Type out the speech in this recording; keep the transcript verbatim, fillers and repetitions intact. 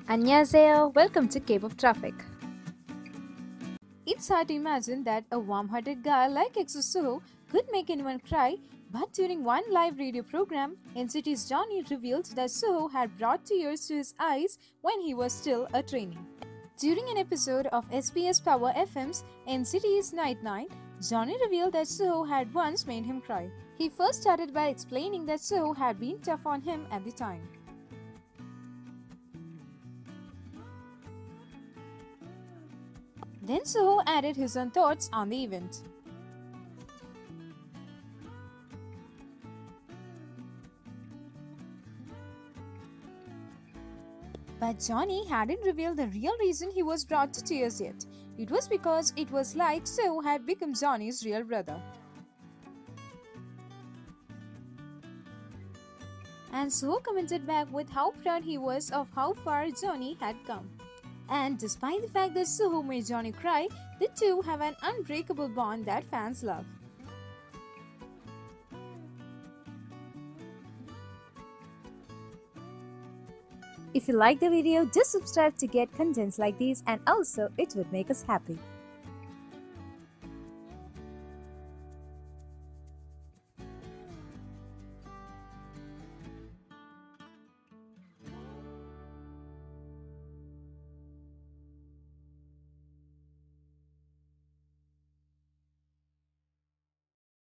Annyeonghaseyo, welcome to Cape of Traffic. It's hard to imagine that a warm-hearted guy like EXO Suho could make anyone cry, but during one live radio program, N C T's Johnny revealed that Suho had brought tears to his eyes when he was still a trainee. During an episode of S B S Power F M's N C T's Night Night, Johnny revealed that Suho had once made him cry. He first started by explaining that Suho had been tough on him at the time. Then Suho added his own thoughts on the event. But Johnny hadn't revealed the real reason he was brought to tears yet. It was because it was like Suho had become Johnny's real brother. And Suho commented back with how proud he was of how far Johnny had come. And despite the fact that Suho made Johnny cry, the two have an unbreakable bond that fans love. If you like the video, just subscribe to get contents like these, and also it would make us happy.